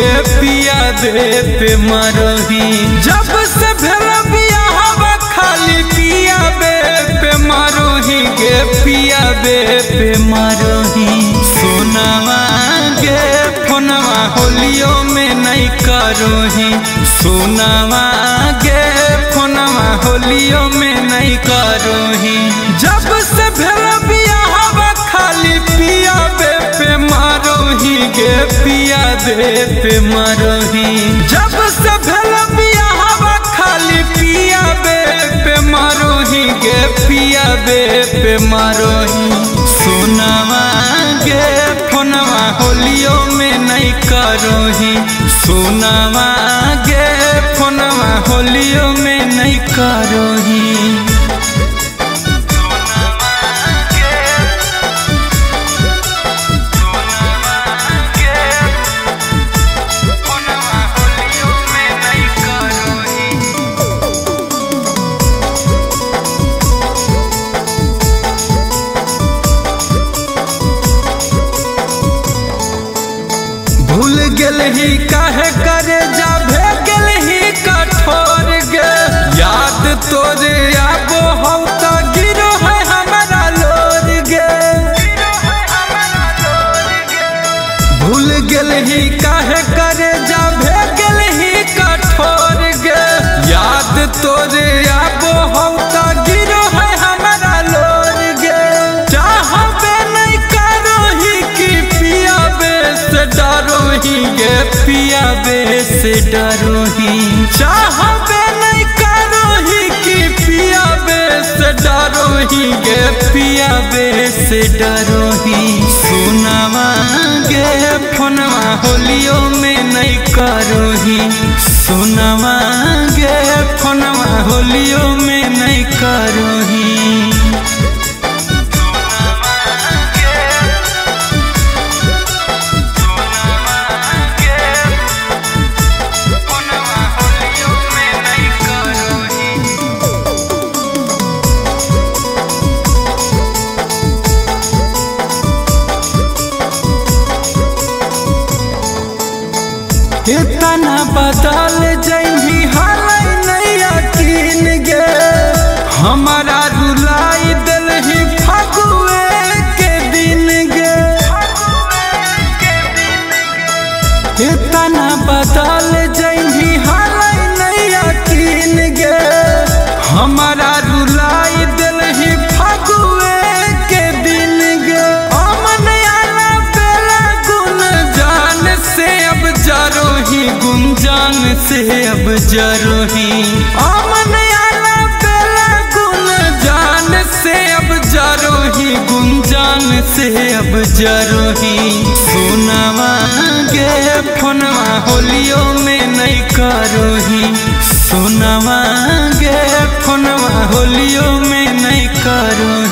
गे पिया बे पे मरही। जब से भेल बियाहवा खाली पिया बे पे मरही गे पिया बे पे मरही। सोनावा गे फोनवा होलियो में नहीं करोही। सोनावा गे फोनवा होलियो में नहीं करोही। जब से भेल बियाहवा खाली पिया बे पे मरही गे पिया बे पे मरही। जब से भेल बियाहवा खाली पिया बे पे मरही गे पिया बे पे मरही। सोनावा गे फोनवा होलियो में नहीं करोही। सोनावा गे फोनवा होलियो में नहीं करोही। भूल गेल ही काहे करे जाभे गेल ही कठोर गे। याद तोरे आबो हौ त गिरो है हमारा लोर गे। भूल गेल ही काहे करे जाभे गेल ही कठोर गे। याद तोरे आबो हौ त गिरो है हमारा लोर गे। चाहबे नहीं करोही कि पिया बे से डरोही गे पिया बे से डरोही। चाहबे नहीं करोही कि पिया बे से डरोही गे पिया बे से डरोही। सोनावा गे फोनवा होलियो में नहीं करोही। सोनावा गे फोनवा होलियो में नहीं करोही। इतना बदल जैभी हाल नहीं यकीन गे। हमारा रुलाई दिल ही फगुए के दिन गे। इतना बदल जैभी हाल नहीं यकीन गे। हमारा रुलाई दिल ही फगुए के दिन गे। अमन आला बेला गुन जान से अब जरोही गुंजान से अब जरोही। अमन आला बेला गुन जान से अब जरोही गुंजान से अब जरोही। सोनावा गे फोनवा होलियो में नहीं करोही। सोनावा गे फोनवा होलियो में नहीं करोही।